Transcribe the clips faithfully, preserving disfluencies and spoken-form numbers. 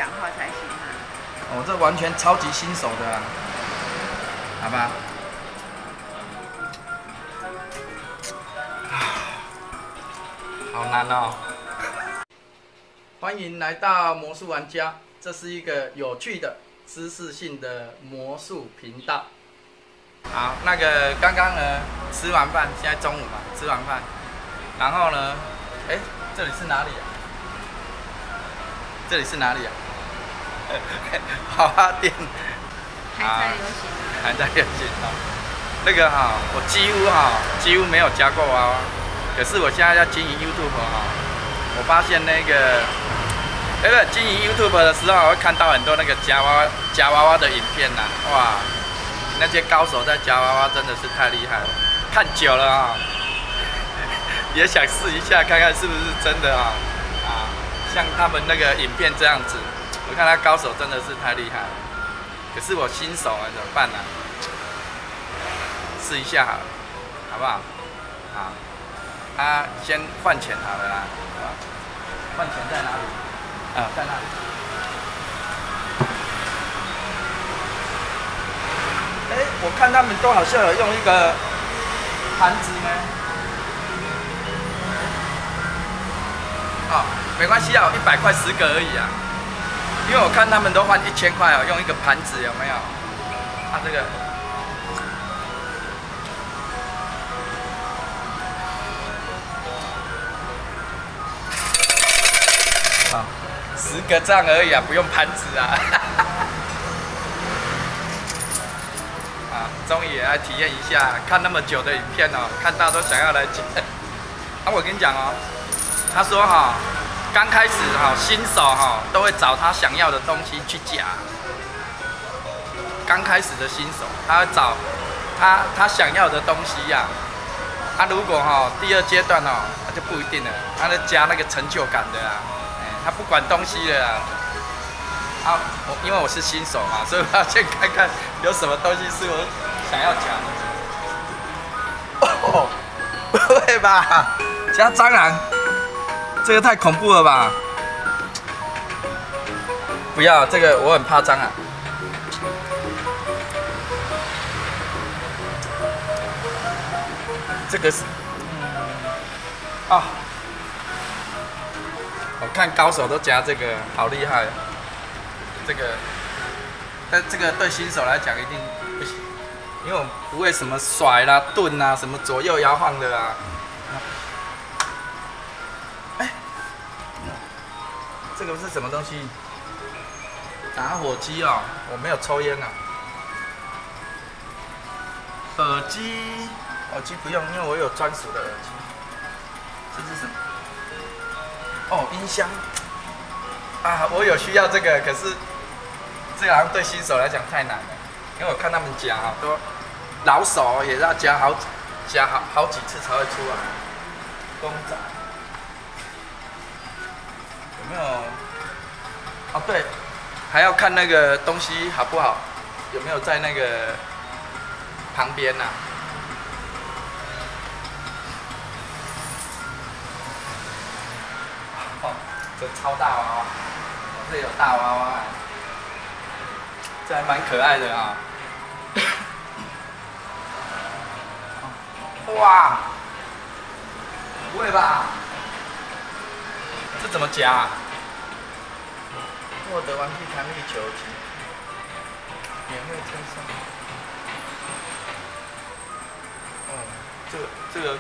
讲话才行啊。 我、哦、这完全超级新手的、啊，好吧？好难哦！欢迎来到魔术玩家，这是一个有趣的、知识性的魔术频道。好，那个刚刚呢吃完饭，现在中午嘛，吃完饭，然后呢，哎，这里是哪里啊？这里是哪里啊？娃娃店。 还在流行、啊， 还在流行哦。那个哈、哦，我几乎哈、哦、几乎没有夹过娃娃，可是我现在要经营 YouTube 哈、哦，我发现那个那个经营 YouTube 的时候，我会看到很多那个夹娃娃夹娃娃的影片呐、啊，哇，那些高手在夹娃娃真的是太厉害了，看久了啊、哦，也想试一下看看是不是真的啊啊，像他们那个影片这样子，我看他高手真的是太厉害了。可是我新手啊，怎么办呢、啊？试一下好了，好不好？好，啊，先换钱好了啦，啊，换钱在哪里？啊，在那里。哎、欸，我看他们都好像有用一个盘子呢。哦，没关系啊，一百块十个而已啊。因为我看他们都换一千块哦，用一个盘子有没有？啊，这个。啊，十个这样而已啊，不用盘子啊。啊，终于也来体验一下，看那么久的影片哦，看到都想要来捡。啊，我跟你讲哦，他说哈、哦。刚开始哈，新手哈都会找他想要的东西去夹。刚开始的新手，他会找他他想要的东西呀、啊。他、啊、如果哈第二阶段哦，他就不一定了，他就加那个成就感的啊，哎，他不管东西的啊。啊，我因为我是新手嘛，所以我要先看看有什么东西是我想要夹的。哦，不会吧？夹蟑螂？这个太恐怖了吧！不要这个，我很怕蟑螂。这个是，啊，我看高手都夹这个，好厉害。这个，但这个对新手来讲一定不行，因为我不会什么甩啦、顿啦、什么左右摇晃的啦。这个是什么东西？打火机哦，我没有抽烟啊。耳机，耳机不用，因为我有专属的耳机。这是什么？哦，音箱。啊，我有需要这个，可是这个好像对新手来讲太难了，因为我看他们夹啊，都老手也要夹好夹好好几次才会出来。公仔。有没有？哦，对，还要看那个东西好不好，有没有在那个旁边呐、啊？哦，这超大娃娃，这有大娃娃，这还蛮可爱的啊、哦！哇，不会吧？这怎么夹、啊？获得玩具弹力球及免费赠送。哦，这个这个，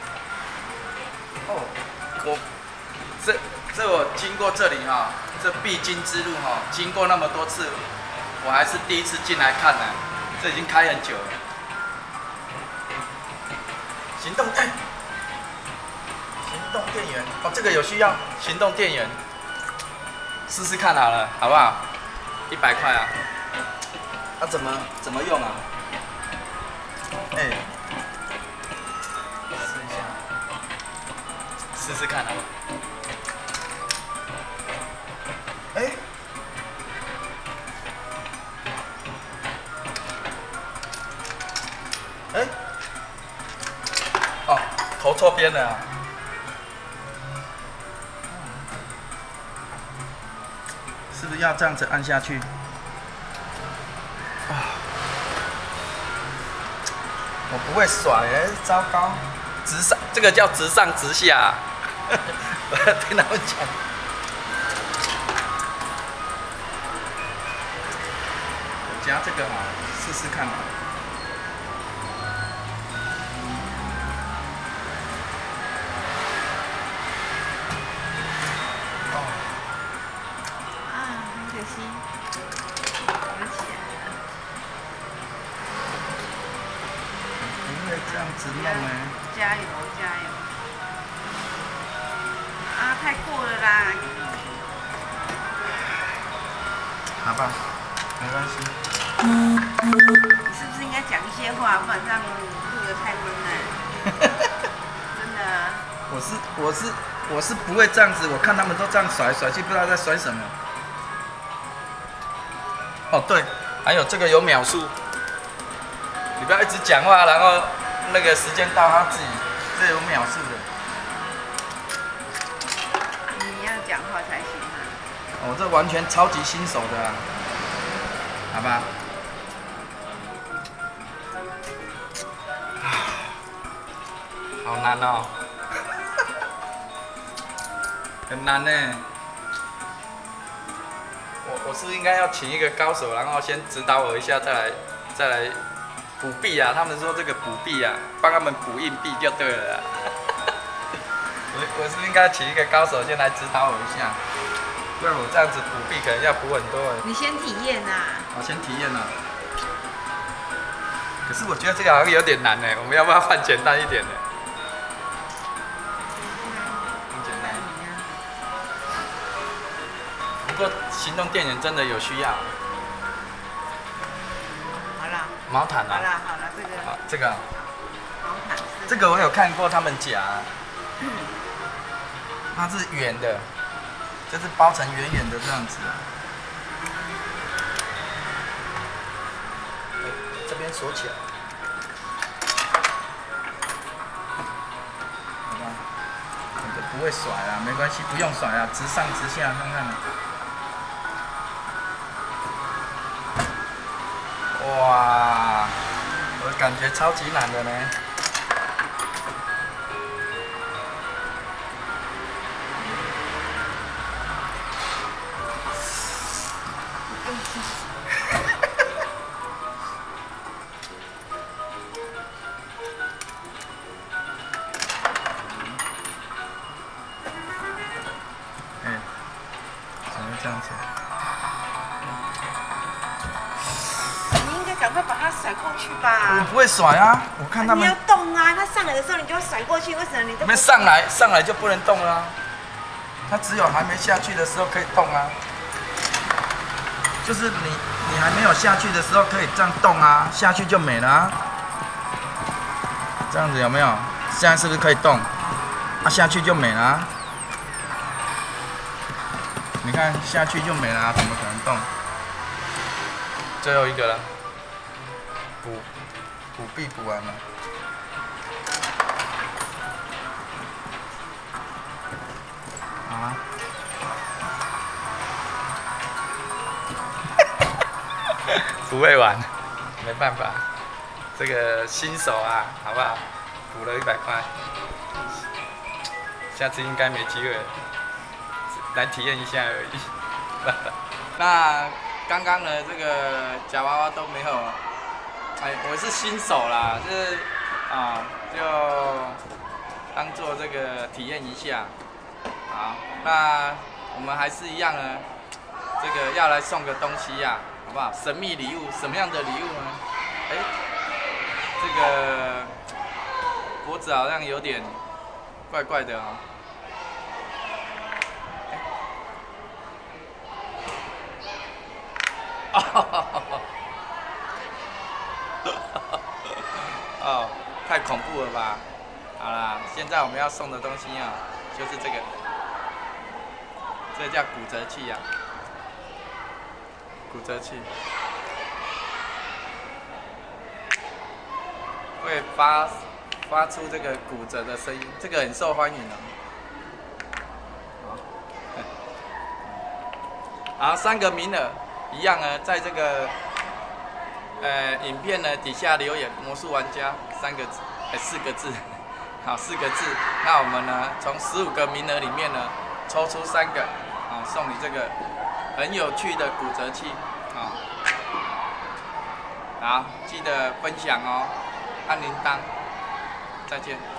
哦，我这这我经过这里哈、哦，这必经之路哈、哦，经过那么多次，我还是第一次进来看呢。这已经开很久了。行动哎。行动电源哦，这个有需要行动电源，试试看好了，好不好？一百块啊，它、啊、怎么怎么用啊？哎、欸，试一下，试试看好了。哎、欸，哎、欸，哦，投错边了、啊。试是不是要这样子按下去？啊，我不会甩哎，糟糕！直上，这个叫直上直下。我听他们讲。我加这个哈，试试看吧。这样子弄呢？ 加油加油！啊，太过了啦！ 好吧，没关系。 你是不是应该讲一些话，不然这样录得太闷了？真的。 我是我是我是不会这样子，我看他们都这样甩甩去，不知道在甩什么。哦对，还有这个有秒数，你不要一直讲话，然后。那个时间到，他自己这有秒数的。 你要讲话才行啊！ 我、哦、这完全超级新手的、啊，好吧？好难哦，很难呢。我我是不是应该要请一个高手，然后先指导我一下，再来再来。补币啊，他们说这个补币啊，帮他们补硬币就对了啦。我我是不是应该请一个高手先来指导我一下？不然我这样子补币可能要补很多。 你先体验啊。 我先体验啊。可是我觉得这个好像有点难呢，我们要不要换简单一点的？很简单。不过行动电源真的有需要。毛毯啊！ 好了好了，这个。 好，这个。 毛毯。 这个我有看过他们夹，嗯、它是圆的，就是包成圆圆的这样子。欸、这边锁起来。好吧，我都不会甩啦，没关系，不用甩啦，直上直下看看。哇，我感觉超级难的呢。哎，怎么会这样子？ 赶快把它甩过去吧！ 我不会甩啊，我看他们。 你要动啊！它上来的时候你就要甩过去，为什么你都？ 没上来，上来就不能动了、啊。它只有还没下去的时候可以动啊。就是你你还没有下去的时候可以这样动啊，下去就没了啊。这样子有没有？现在是不是可以动？啊，下去就没了、啊。你看下去就没了、啊，怎么可能动？最后一个了。补补币补完了，啊！不会玩，没办法，这个新手啊，好不好？补了一百块，下次应该没机会了，来体验一下而已。那刚刚呢，这个夹娃娃都没有。哎，我是新手啦，就是啊，就当做这个体验一下。好，那我们还是一样呢，这个要来送个东西呀、啊，好不好？神秘礼物，什么样的礼物呢？哎，这个脖子好像有点怪怪的啊、哦。哦，太恐怖了吧！好啦，现在我们要送的东西啊，就是这个，这叫骨折器呀、啊，骨折器会发发出这个骨折的声音，这个很受欢迎哦。 然后三个名额一样呢，在这个呃影片呢底下留言魔术玩家三个字，呃四个字，好四个字。那我们呢从十五个名额里面呢抽出三个，啊送你这个很有趣的骨折器，啊，好记得分享哦，按铃铛，再见。